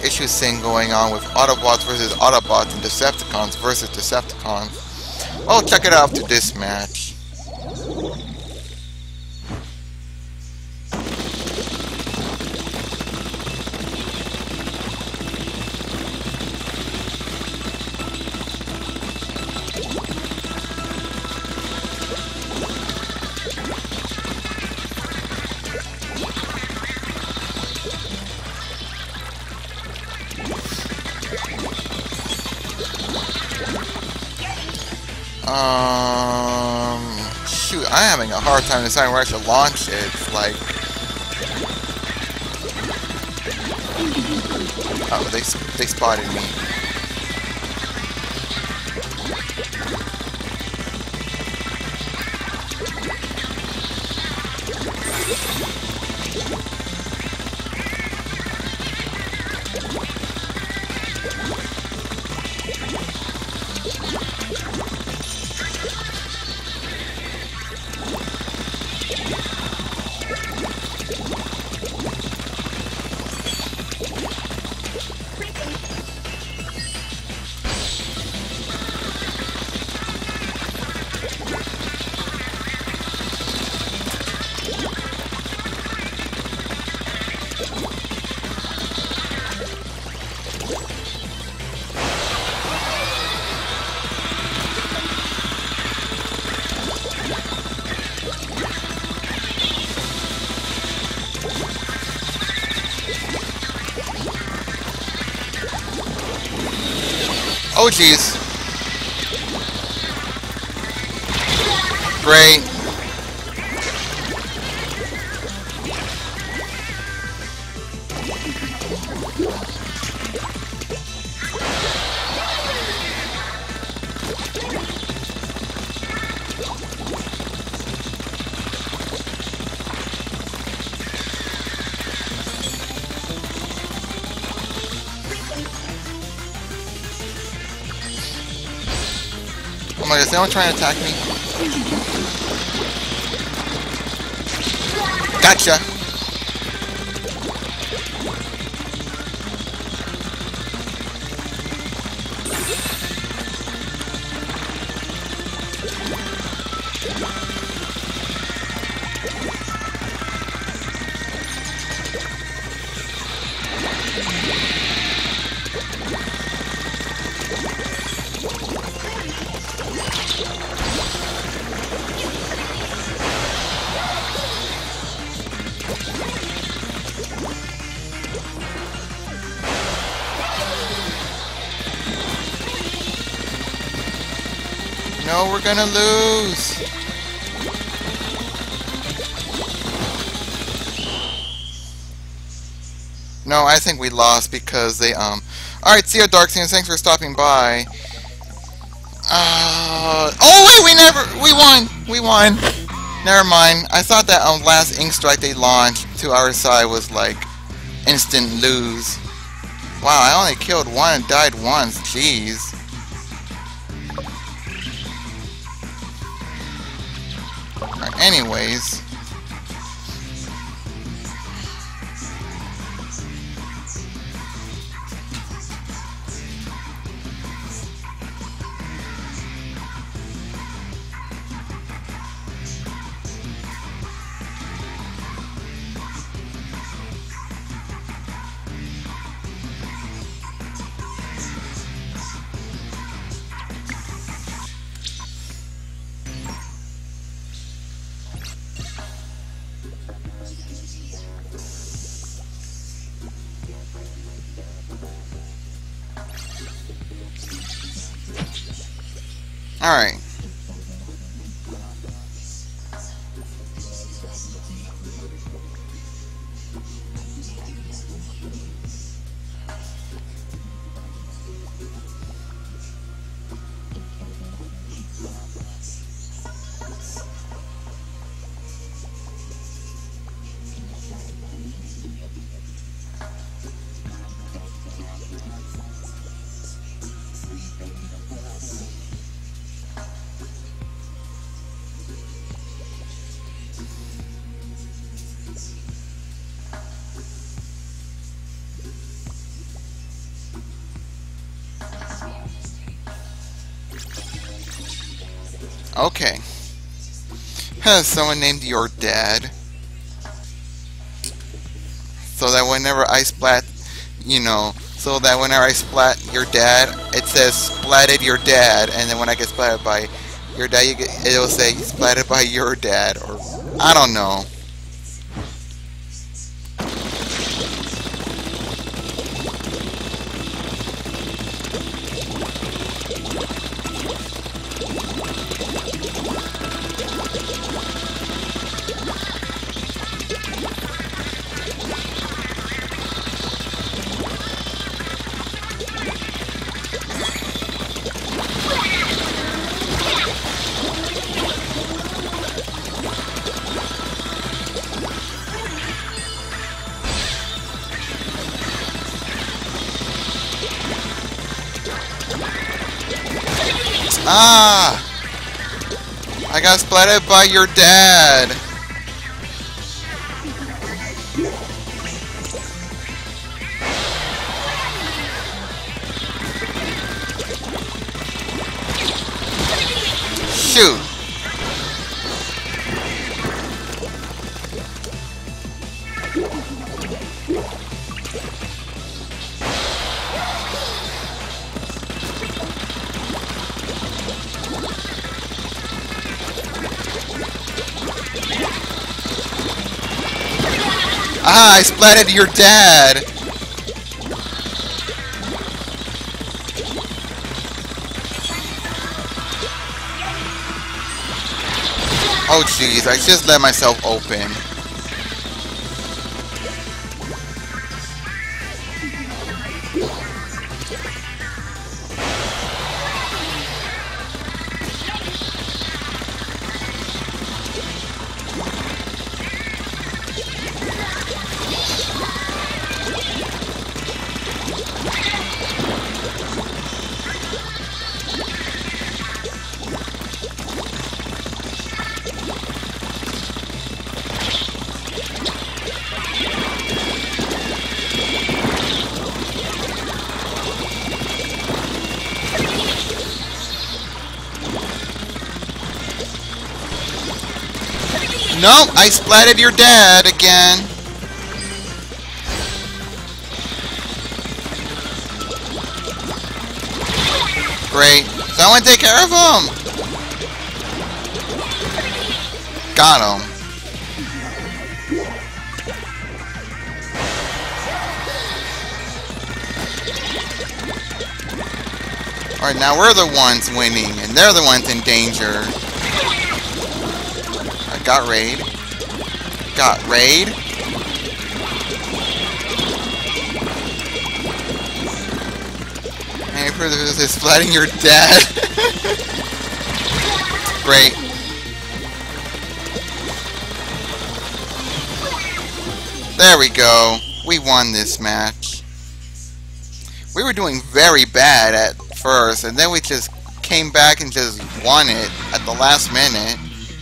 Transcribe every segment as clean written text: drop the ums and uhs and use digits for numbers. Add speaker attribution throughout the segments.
Speaker 1: issue thing going on with Autobots versus Autobots and Decepticons versus Decepticons. Well, check it out to this match. Shoot, I'm having a hard time deciding where I should launch it. It's like, oh, they spotted me. Oh jeez. Great. Oh my god, is anyone trying to attack me? Gotcha! No, we're gonna lose. No, I think we lost because they Alright, see you, Darkseers. Thanks for stopping by. Oh wait, we won. Never mind. I thought that last ink strike they launched to our side was like instant lose. Wow, I only killed one and died once. Jeez. Anyways, alright. Okay. Someone named your dad. So that whenever I splat, so that whenever I splat your dad, it says splatted your dad, and then when I get splatted by your dad, it'll say splatted by your dad, or I don't know. Ah! I got splatted by your dad! Shoot! Ah, I splatted your dad! Oh jeez, I just let myself open. No, I splatted your dad again. Great. Someone take care of him. Got him. Alright, now we're the ones winning, and they're the ones in danger. I got raid. Got raid. And for this is splatting your dad. Great. There we go. We won this match. We were doing very bad at first, and then we just came back and just won it at the last minute.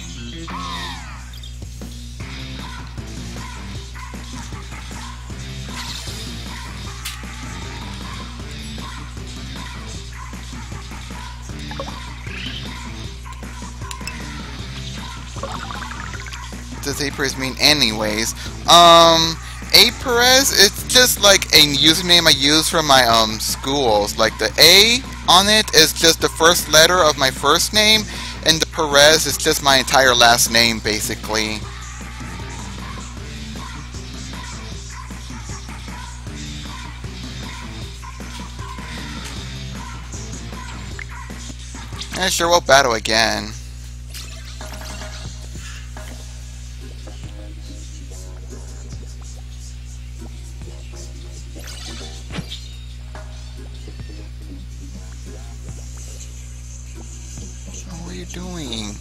Speaker 1: What does A-Perez mean anyways? A-Perez, it's just like a username I use for my schools. Like the A on it is just the first letter of my first name, and the Perez is just my entire last name basically. And sure, we'll battle again. What are you doing?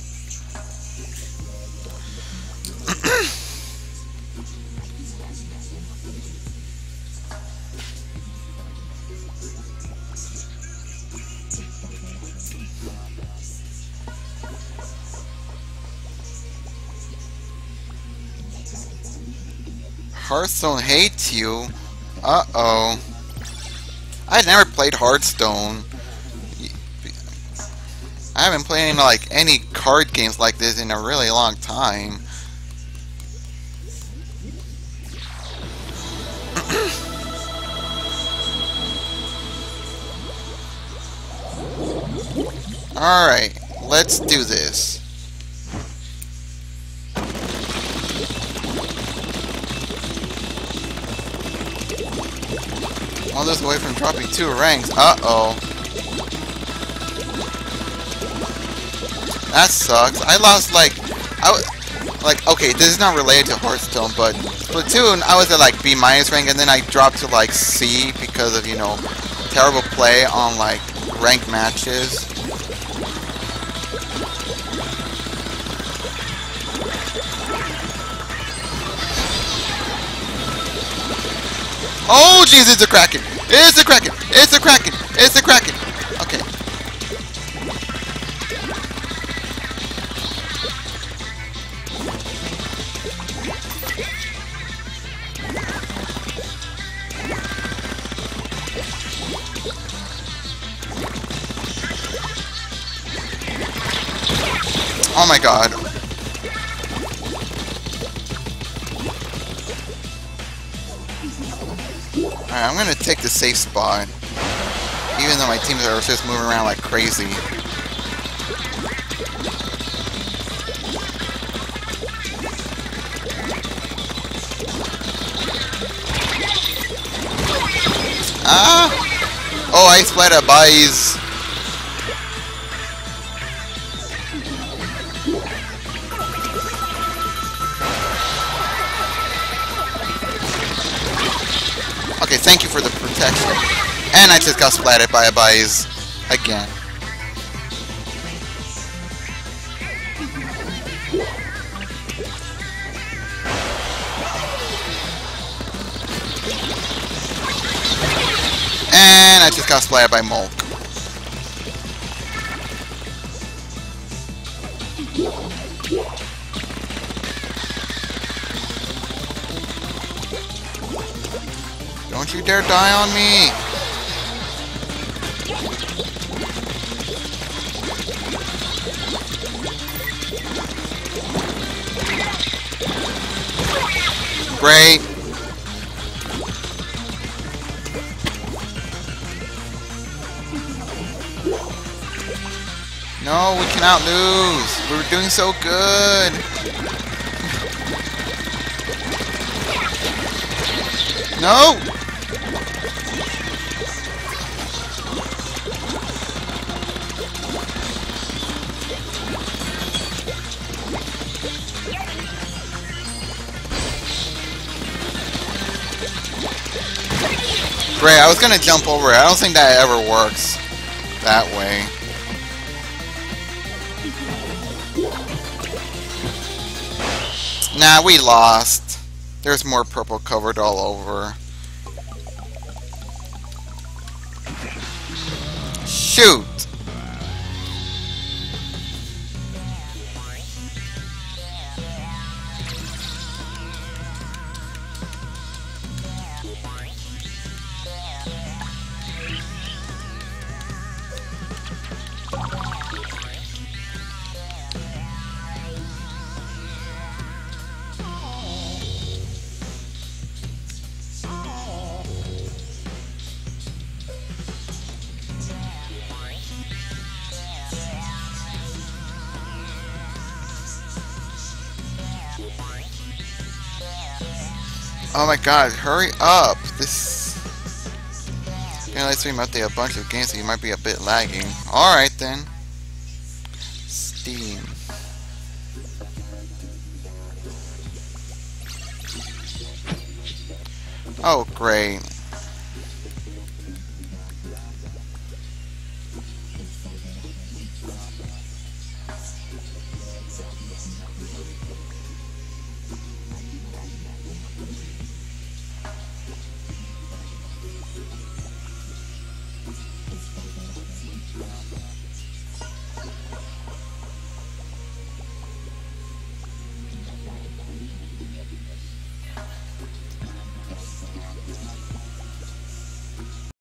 Speaker 1: Hearthstone hates you. Uh-oh. I never played Hearthstone. I haven't played like any card games like this in a really long time. Alright, let's do this. All this away from dropping 2 ranks. Uh-oh. That sucks. I lost okay, this is not related to Hearthstone, but Splatoon, I was at like B- rank, and then I dropped to like C because of, you know, terrible play on like ranked matches. Oh jeez, it's a Kraken! It's a Kraken! It's a Kraken! It's a Kraken! Okay. Oh my god. Alright, I'm gonna take the safe spot. Even though my teams are just moving around like crazy. Ah! Oh, I split a buys. Okay, thank you for the protection. And I just got splatted by a buys again. And I just got splatted by Mulk. Don't you dare die on me! Great! No, we cannot lose! We were doing so good! No! Great, I was gonna jump over it. I don't think that ever works that way. Nah, we lost. There's more purple covered all over. Shoot! Oh my god, hurry up! This... Yeah, let's stream update a bunch of games, so you might be a bit lagging. Alright then. Steam. Oh great.